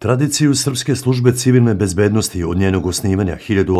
Tradiciju Srpske službe civilne bezbednosti od njenog osnivanja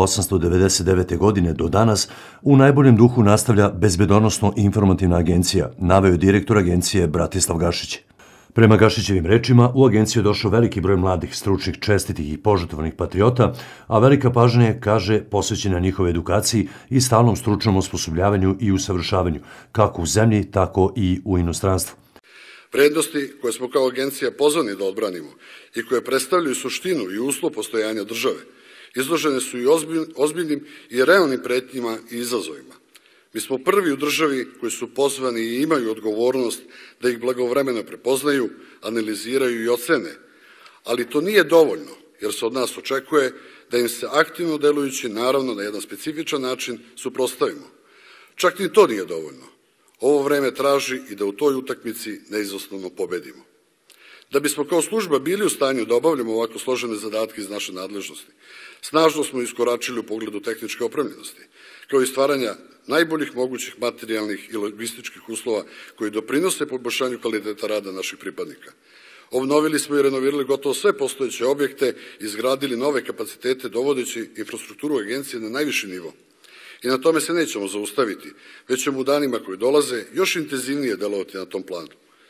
1899. godine do danas u najboljem duhu nastavlja Bezbedonosno-informativna agencija, naveo je direktor agencije Bratislav Gašić. Prema Gašićevim rečima, u agenciju je došao veliki broj mladih, stručnih, čestitih i požrtvovanih patriota, a velika pažnja je, kaže, posvećena njihovoj edukaciji i stalnom stručnom osposobljavanju i usavršavanju, kako u zemlji, tako i u inostranstvu. Vrednosti koje smo kao agencija pozvani da odbranimo i koje predstavljaju suštinu i uslov postojanja države, izložene su i ozbiljnim i realnim pretnjima i izazovima. Mi smo prvi u državi koji su pozvani i imaju odgovornost da ih blagovremeno prepoznaju, analiziraju i ocene, ali to nije dovoljno, jer se od nas očekuje da im se aktivno delujući, naravno na jedan specifičan način, suprotstavimo. Čak ni to nije dovoljno. Ovo vreme traži i da u toj utakmici neizostavno pobedimo. Da bismo kao služba bili u stanju da obavljamo ovako složene zadatke iz naše nadležnosti, snažno smo iskoračili u pogledu tehničke opremljenosti, kao i stvaranja najboljih mogućih materijalnih i logističkih uslova koji doprinose poboljšanju kvaliteta rada naših pripadnika. Obnovili smo i renovirali gotovo sve postojeće objekte, izgradili nove kapacitete dovodeći infrastrukturu agencije na najviši nivo. I na tome se nećemo zaustaviti, već ćemo u danima koji dolaze još intenzivnije delovati na tom planu.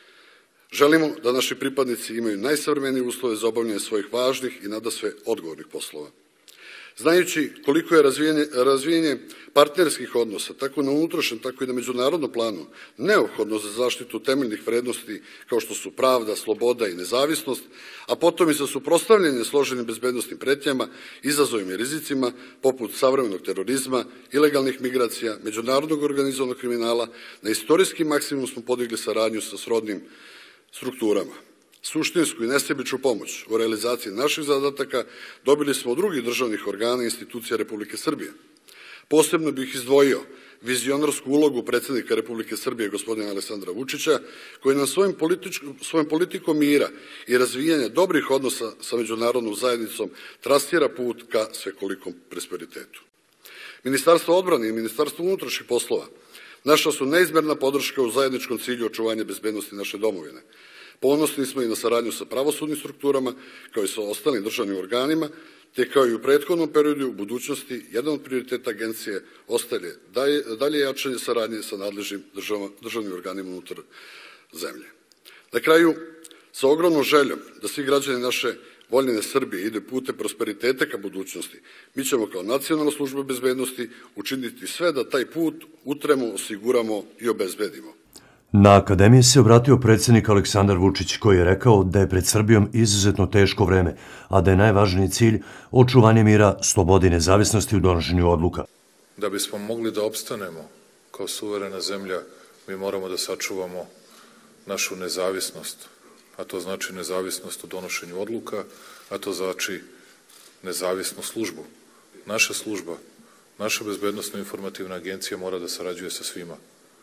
Želimo da naši pripadnici imaju najsavremenije uslove za obavljanje svojih važnih i nadasve odgovornih poslova. Znajući koliko je razvijenje partnerskih odnosa, tako na unutrašnjem, tako i na međunarodnom planu, neophodno za zaštitu temeljnih vrednosti kao što su pravda, sloboda i nezavisnost, a potom i za suprotstavljanje složenim bezbednosnim pretnjama, izazovima i rizicima, poput savremenog terorizma, ilegalnih migracija, međunarodnog organizovanog kriminala, na istorijski maksimum smo podigli saradnju sa srodnim strukturama. Suštinsku i nesebičnu pomoć u realizaciji naših zadataka dobili smo od drugih državnih organa i institucija Republike Srbije. Posebno bih izdvojio vizionarsku ulogu predsjednika Republike Srbije, gospodina Aleksandra Vučića, koji nam svojom politikom mira i razvijanja dobrih odnosa sa međunarodnom zajednicom trasira put ka svekolikom prosperitetu. Ministarstvo odbrane i Ministarstvo unutrašnjih poslova naša su neizmerna podrška u zajedničkom cilju očuvanja bezbednosti naše domovine. Ponosni smo i na saradnju sa pravosudnim strukturama, kao i sa ostalim državnim organima, te kao i u prethodnom periodu u budućnosti, jedan od prioriteta agencije ostaje dalje jačanje saradnje sa nadležnim državnim organima unutar zemlje. Na kraju, sa ogromnom željom da svi građani naše voljene Srbije ide putem prosperiteta ka budućnosti, mi ćemo kao nacionalna služba bezbednosti učiniti sve da taj put utremo, osiguramo i obezbedimo. Na akademiji se obratio predsjednik Aleksandar Vučić, koji je rekao da je pred Srbijom izuzetno teško vreme, a da je najvažniji cilj očuvanje mira, slobode i nezavisnosti u donošenju odluka. Da bismo mogli da opstanemo kao suverena zemlja, mi moramo da sačuvamo našu nezavisnost, a to znači nezavisnost u donošenju odluka, a to znači nezavisnu službu. Naša služba, naša bezbednosno-informativna agencija mora da sarađuje sa svima,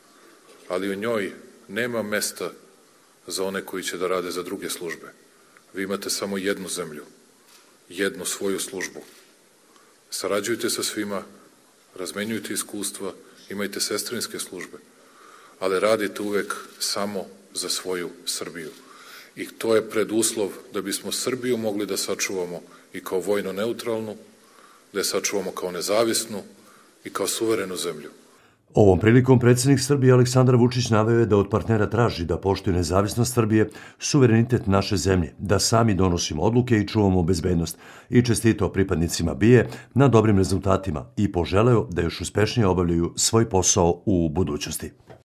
ali u njoj nema mesta za one koji će da rade za druge službe. Vi imate samo jednu zemlju, jednu svoju službu. Sarađujte sa svima, razmenjujte iskustva, imajte sestrinske službe, ali radite uvek samo za svoju Srbiju. I to je preduslov da bismo Srbiju mogli da sačuvamo i kao vojno neutralnu, da je sačuvamo kao nezavisnu i kao suverenu zemlju. Ovom prilikom predsjednik Srbije Aleksandar Vučić naveo je da od partnera traži da poštuju nezavisnost Srbije, suverenitet naše zemlje, da sami donosimo odluke i čuvamo bezbednost, i čestitao pripadnicima BIA na dobrim rezultatima i poželeo da još uspešnije obavljaju svoj posao u budućnosti.